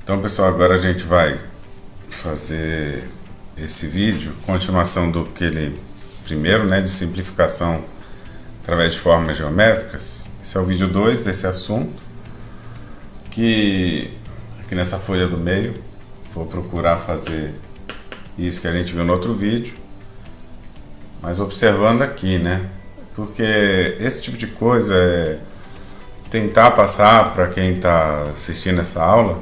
Então, pessoal, agora a gente vai fazer esse vídeo, continuação do que ele primeiro, né, de simplificação através de formas geométricas. Esse é o vídeo 2 desse assunto, que aqui nessa folha do meio vou procurar fazer isso que a gente viu no outro vídeo, mas observando aqui, né, porque esse tipo de coisa é tentar passar para quem está assistindo essa aula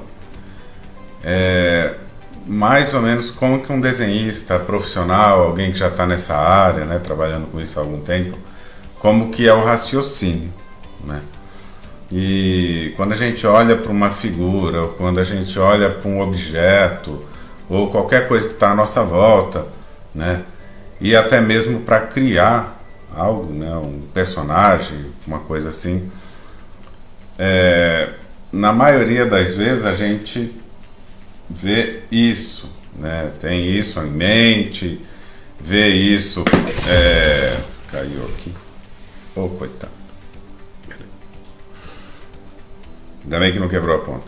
mais ou menos como que um desenhista profissional, alguém que já está nessa área, né, trabalhando com isso há algum tempo, como que é o raciocínio, né? E quando a gente olha para uma figura, ou quando a gente olha para um objeto, ou qualquer coisa que está à nossa volta, né, e até mesmo para criar algo, né, um personagem, uma coisa assim, na maioria das vezes a gente vê isso, né? Tem isso em mente, vê isso. Caiu aqui. Oh, coitado. Ainda bem que não quebrou a ponta.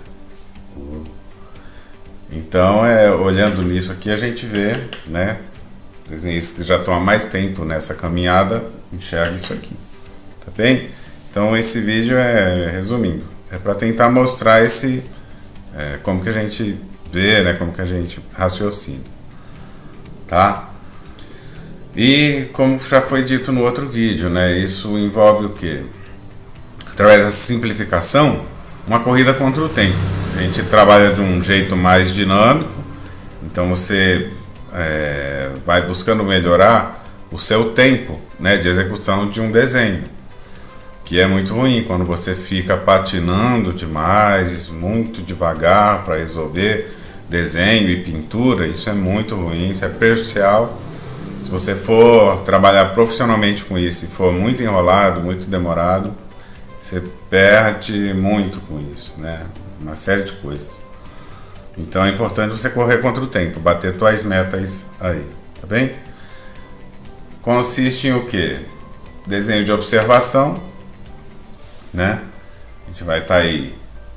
Então, olhando nisso aqui, a gente vê, né? Desenhistas que já estão há mais tempo nessa caminhada, enxerga isso aqui. Tá bem? Então, esse vídeo resumindo, é para tentar mostrar como que a gente vê, né, como que a gente raciocina, tá? E como já foi dito no outro vídeo, né, isso envolve o quê? Através dessa simplificação, uma corrida contra o tempo. A gente trabalha de um jeito mais dinâmico, então você vai buscando melhorar o seu tempo, né, de execução de um desenho, que é muito ruim quando você fica patinando demais, muito devagar para resolver desenho e pintura. Isso é muito ruim, isso é prejudicial. Se você for trabalhar profissionalmente com isso e for muito enrolado, muito demorado, você perde muito com isso, né? Uma série de coisas. Então é importante você correr contra o tempo, bater suas metas aí, tá bem? Consiste em o quê? Desenho de observação, né? A gente vai estar aí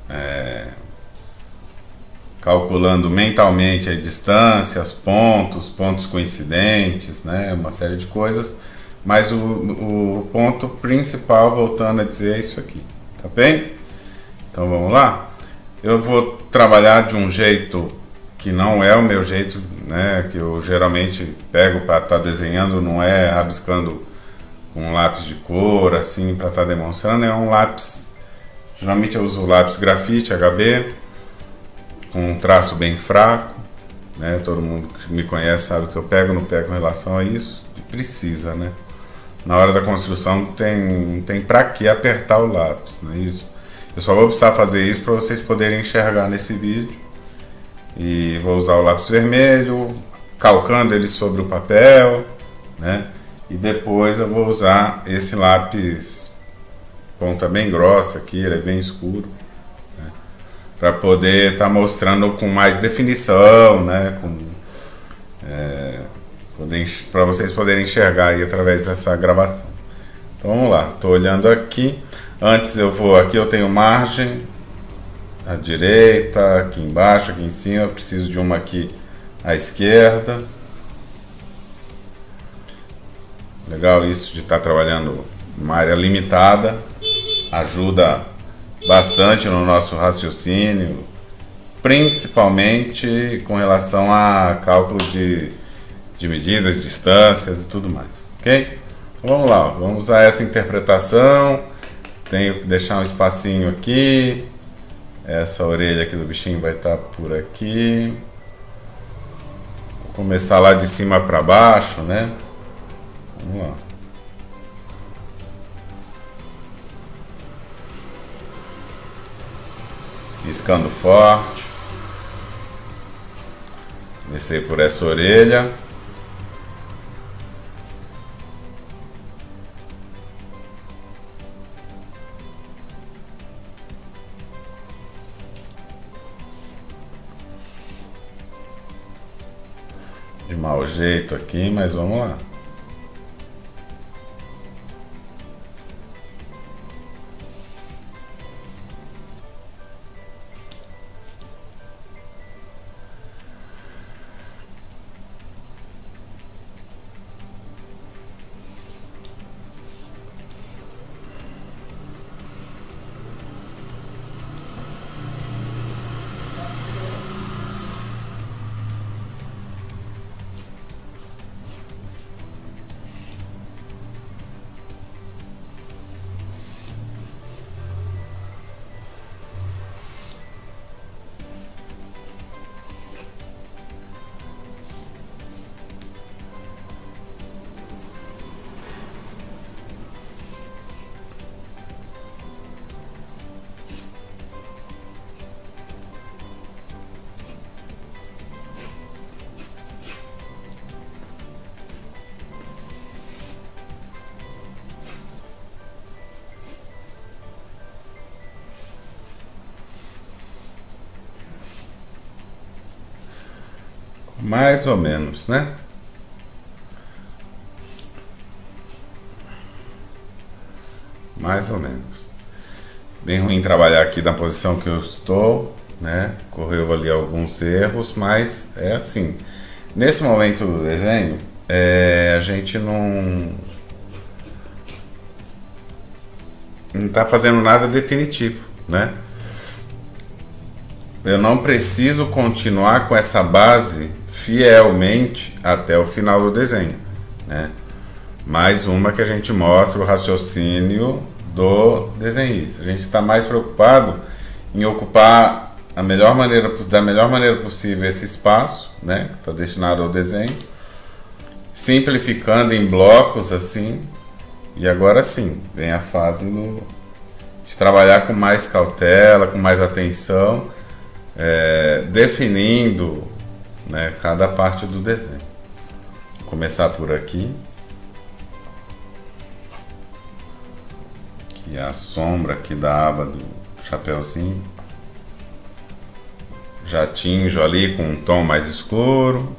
calculando mentalmente a distância, os pontos coincidentes, né? Uma série de coisas, mas o ponto principal, voltando a dizer, é isso aqui, tá bem? Então vamos lá? Eu vou trabalhar de um jeito que não é o meu jeito, né? Que eu geralmente pego para estar desenhando, não é rabiscando com um lápis de cor, assim, para estar demonstrando. É um lápis, geralmente eu uso o lápis grafite HB, com um traço bem fraco, né? Todo mundo que me conhece sabe que eu pego no pé com relação a isso, e precisa, né? Na hora da construção não tem para que apertar o lápis, não é isso? Eu só vou precisar fazer isso para vocês poderem enxergar nesse vídeo. E vou usar o lápis vermelho, calcando ele sobre o papel, né? E depois eu vou usar esse lápis ponta bem grossa aqui, ele é bem escuro, né? Para poder estar mostrando com mais definição, né? Para vocês poderem enxergar aí através dessa gravação. Então vamos lá, estou olhando aqui. Antes aqui eu tenho margem à direita, aqui embaixo, aqui em cima. Eu preciso de uma aqui à esquerda. Legal isso de estar trabalhando numa área limitada, ajuda bastante no nosso raciocínio, principalmente com relação a cálculo de medidas, distâncias e tudo mais, ok? Então, vamos lá, vamos usar essa interpretação. Tenho que deixar um espacinho aqui, essa orelha aqui do bichinho vai estar por aqui. Vou começar lá de cima para baixo, né? Vamos lá. Riscando forte. Descer por essa orelha. De mau jeito aqui, mas vamos lá. mais ou menos, né? Mais ou menos. Bem ruim trabalhar aqui na posição que eu estou, né? Correu ali alguns erros, mas é assim. Nesse momento do desenho, a gente não está fazendo nada definitivo, né? Eu não preciso continuar com essa base fielmente até o final do desenho, né? Mais uma que a gente mostra o raciocínio do desenhista. A gente está mais preocupado em ocupar da melhor maneira possível esse espaço, né, que está destinado ao desenho, simplificando em blocos assim. E agora sim, vem a fase de trabalhar com mais cautela, com mais atenção, definindo, né, cada parte do desenho. Vou começar por aqui. Que é a sombra aqui da aba do chapeuzinho. Já tinjo ali com um tom mais escuro.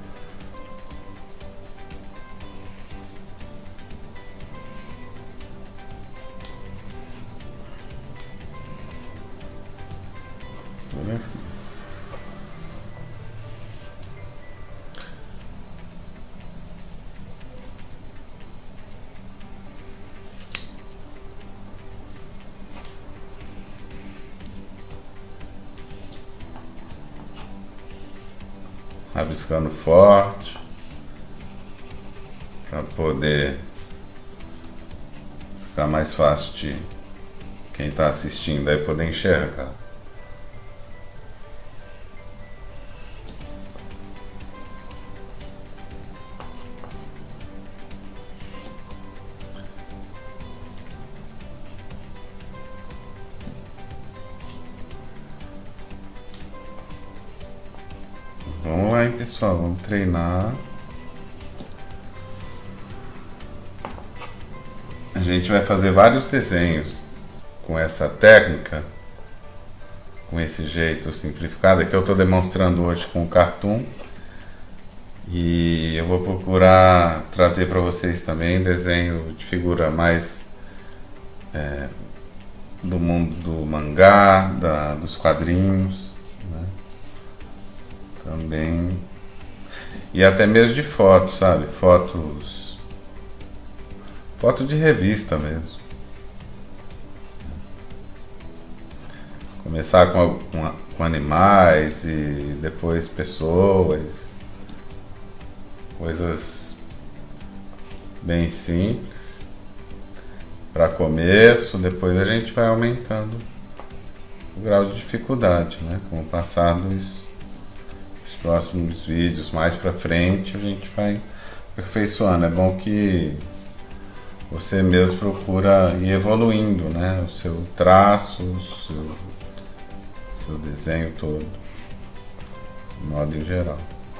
Rabiscando forte para poder ficar mais fácil de quem está assistindo aí poder enxergar. Vamos lá, hein, pessoal, vamos treinar. A gente vai fazer vários desenhos com essa técnica, com esse jeito simplificado que eu estou demonstrando hoje com o Cartoon. E eu vou procurar trazer para vocês também desenho de figura mais do mundo do mangá, dos quadrinhos, né? Também. E até mesmo de fotos, sabe? Foto de revista mesmo. Começar com animais e depois pessoas. Coisas bem simples. Para começo, depois a gente vai aumentando o grau de dificuldade, né? Com o passar dos próximos vídeos, mais pra frente, a gente vai aperfeiçoando. É bom que você mesmo procura ir evoluindo, né? O seu traço, o seu desenho todo, de modo em geral.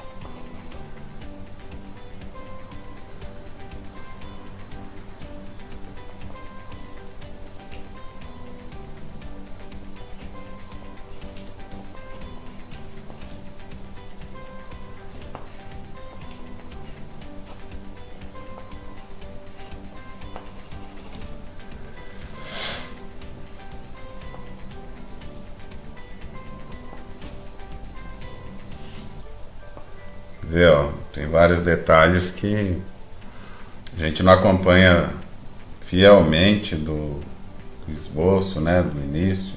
Vê, ó, tem vários detalhes que a gente não acompanha fielmente do esboço, né, do início,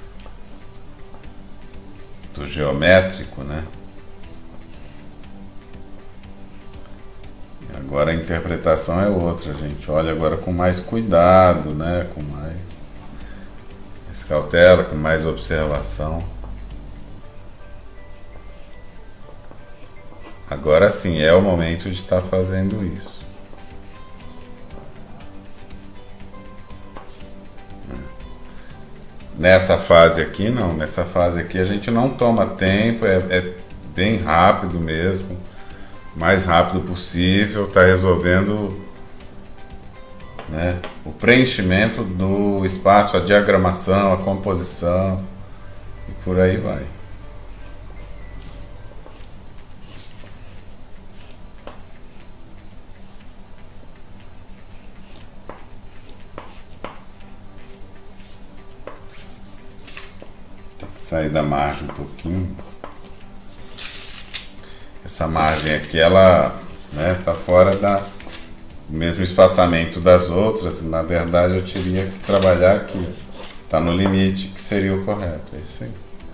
do geométrico, né? E agora a interpretação é outra, a gente olha agora com mais cuidado, né, com mais cautela, com mais observação. Agora sim, é o momento de estar fazendo isso. Nessa fase aqui, não. Nessa fase aqui a gente não toma tempo, é bem rápido mesmo. O mais rápido possível, está resolvendo, né, o preenchimento do espaço, a diagramação, a composição e por aí vai. Sair da margem um pouquinho. Essa margem aqui, ela, né, tá fora do mesmo espaçamento das outras. Na verdade, eu teria que trabalhar aqui. Tá no limite, que seria o correto. É isso aí.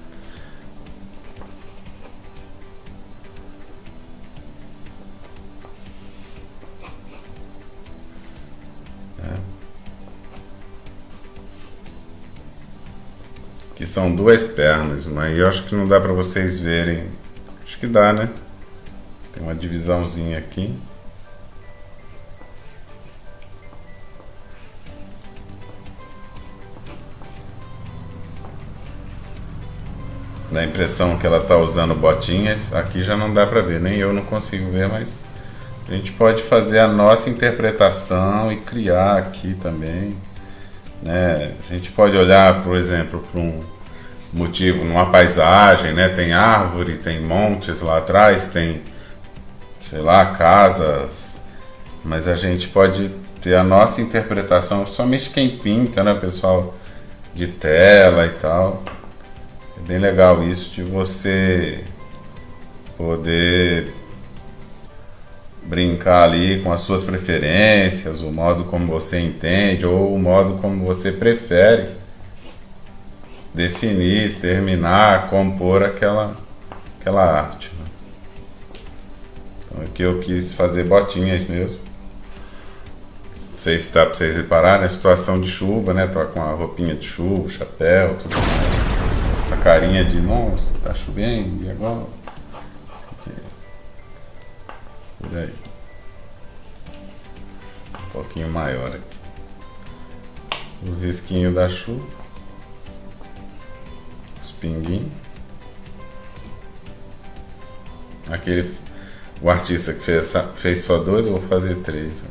Aqui são duas pernas, mas eu acho que não dá para vocês verem. Acho que dá, né? Tem uma divisãozinha aqui. Dá a impressão que ela tá usando botinhas. Aqui já não dá para ver, nem eu não consigo ver, mas a gente pode fazer a nossa interpretação e criar aqui também, né? A gente pode olhar, por exemplo, para um motivo numa paisagem, né? Tem árvore, tem montes lá atrás, tem, sei lá, casas, mas a gente pode ter a nossa interpretação, somente quem pinta, né, pessoal de tela e tal. É bem legal isso de você poder brincar ali com as suas preferências, o modo como você entende ou o modo como você prefere definir, terminar, compor aquela arte. Então aqui eu quis fazer botinhas mesmo. Não sei se dá pra vocês repararem, a situação de chuva, né? Tô com a roupinha de chuva, chapéu, tudo mais. Essa carinha de, nossa, tá chovendo, e agora? Por aí. Um pouquinho maior aqui. Os risquinhos da chuva. Os pinguinhos. O artista que fez só 2, eu vou fazer 3.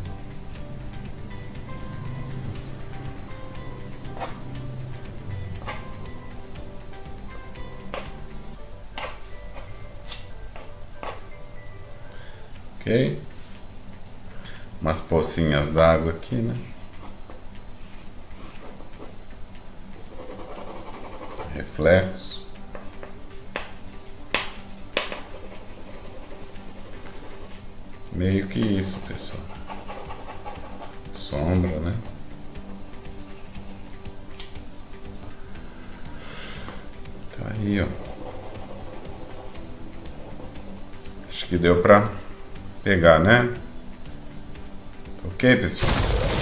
Ok? Umas pocinhas d'água aqui, né? Reflexos. Meio que isso, pessoal. Sombra, né? Tá aí, ó. Acho que deu pra pegar, né? Ok, pessoal?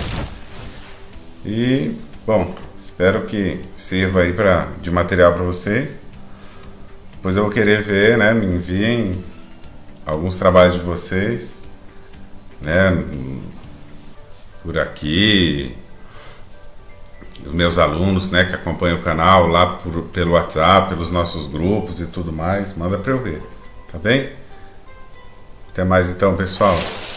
E, bom, espero que sirva aí de material para vocês. Depois eu vou querer ver, né? Me enviem alguns trabalhos de vocês, né? Por aqui. Os meus alunos, né? Que acompanham o canal lá pelo WhatsApp, pelos nossos grupos e tudo mais. Manda para eu ver, tá bem? Até mais então, pessoal.